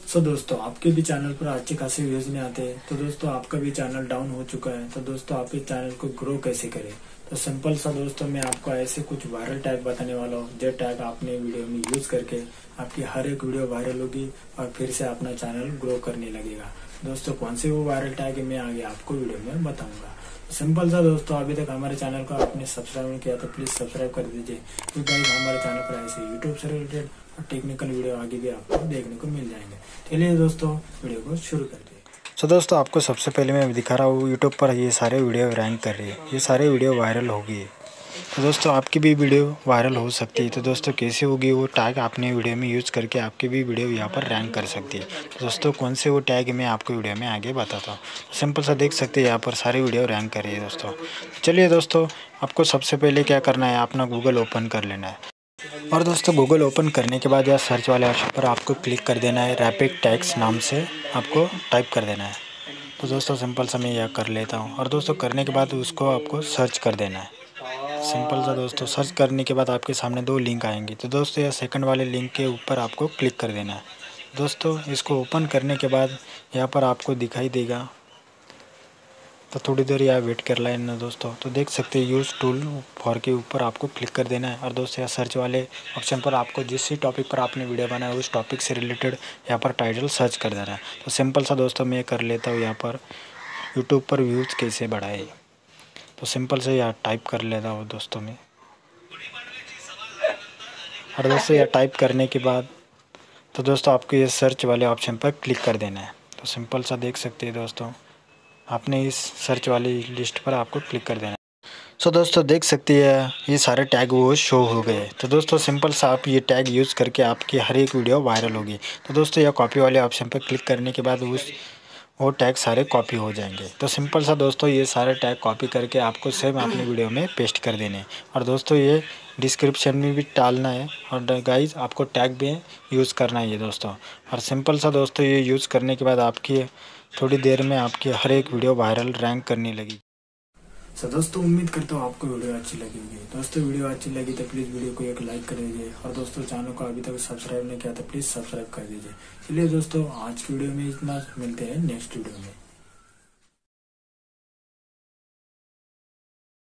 सो दोस्तों आपके भी चैनल पर अच्छे खासे व्यूज नहीं आते, तो दोस्तों आपका भी चैनल डाउन हो चुका है, तो दोस्तों आप इस चैनल को ग्रो कैसे करें। तो सिंपल सा दोस्तों मैं आपको ऐसे कुछ वायरल टैग बताने वाला हूँ, जो टैग आपने वीडियो में यूज करके आपकी हर एक वीडियो वायरल होगी और फिर से अपना चैनल ग्रो करने लगेगा। दोस्तों कौन से वो वायरल टैग मैं आगे आपको वीडियो में बताऊंगा। सिंपल सा दोस्तों, अभी तक हमारे चैनल को आपने सब्सक्राइब नहीं किया तो प्लीज सब्सक्राइब कर दीजिए, क्योंकि हमारे चैनल पर ऐसे यूट्यूब से रिलेटेड और टेक्निकल वीडियो आगे भी आपको देखने को मिल जाएंगे। चलिए दोस्तों वीडियो को शुरू करते हैं। तो दोस्तों आपको सबसे पहले मैं दिखा रहा हूँ, यूट्यूब पर ये सारे वीडियो रैंक कर रही है, ये सारे वीडियो वायरल होगी। तो दोस्तों आपकी भी वीडियो वायरल हो सकती है। तो दोस्तों कैसे होगी वो टैग आपने वीडियो में यूज़ करके आपकी भी वीडियो यहाँ पर रैंक कर सकती है। तो दोस्तों कौन से वो टैग मैं आपको वीडियो में आगे बताता हूँ। सिंपल सा देख सकते हैं यहाँ पर सारी वीडियो रैंक कर रही है दोस्तों। चलिए दोस्तों, आपको सबसे पहले क्या करना है, अपना गूगल ओपन कर लेना है। और दोस्तों गूगल ओपन करने के बाद या सर्च वाले ऑप्शन पर आपको क्लिक कर देना है। रैपिड टैग्स नाम से आपको टाइप कर देना है। तो दोस्तों सिंपल सा मैं यह कर लेता हूँ। और दोस्तों करने के बाद उसको आपको सर्च कर देना है। सिंपल सा दोस्तों सर्च करने के बाद आपके सामने दो लिंक आएंगे। तो दोस्तों यह सेकंड वाले लिंक के ऊपर आपको क्लिक कर देना है। दोस्तों इसको ओपन करने के बाद यहाँ पर आपको दिखाई देगा, तो थोड़ी देर यहाँ वेट कर लेना दोस्तों। तो देख सकते हैं यूज़ टूल फॉर के ऊपर आपको क्लिक कर देना है। और दोस्तों यहाँ सर्च वाले ऑप्शन पर आपको जिस टॉपिक पर आपने वीडियो बनाया उस टॉपिक से रिलेटेड यहाँ पर टाइटल सर्च कर देना है। तो सिंपल सा दोस्तों मैं कर लेता हूँ यहाँ पर यूट्यूब पर व्यूज़ कैसे बढ़ाए। तो सिंपल से यहाँ टाइप कर लेता हूँ दोस्तों मैं। और दोस्तों यह टाइप करने के बाद तो दोस्तों आपको ये सर्च वाले ऑप्शन पर क्लिक कर देना है। तो सिंपल सा देख सकते हैं दोस्तों, आपने इस सर्च वाली लिस्ट पर आपको क्लिक कर देना है। सो दोस्तों देख सकते हैं ये सारे टैग वो शो हो गए। तो दोस्तों सिंपल सा आप ये टैग यूज़ करके आपकी हर एक वीडियो वायरल होगी। तो दोस्तों यह कॉपी वाले ऑप्शन पर क्लिक करने के बाद वो टैग सारे कॉपी हो जाएंगे। तो सिंपल सा दोस्तों ये सारे टैग कॉपी करके आपको सेम अपनी वीडियो में पेस्ट कर देने हैं। और दोस्तों ये डिस्क्रिप्शन में भी डालना है। और गाइज आपको टैग भी यूज़ करना है ये दोस्तों। और सिंपल सा दोस्तों ये यूज़ करने के बाद आपकी थोड़ी देर में आपकी हर एक वीडियो वायरल रैंक करने लगी। सो दोस्तों उम्मीद करता हूँ आपको वीडियो अच्छी लगी होगी। दोस्तों वीडियो अच्छी लगी तो प्लीज़ वीडियो को एक लाइक कर दीजिए। और दोस्तों चैनल को अभी तक सब्सक्राइब नहीं किया तो प्लीज़ सब्सक्राइब कर दीजिए। चलिए दोस्तों आज की वीडियो में इतना, मिलते हैं नेक्स्ट वीडियो में।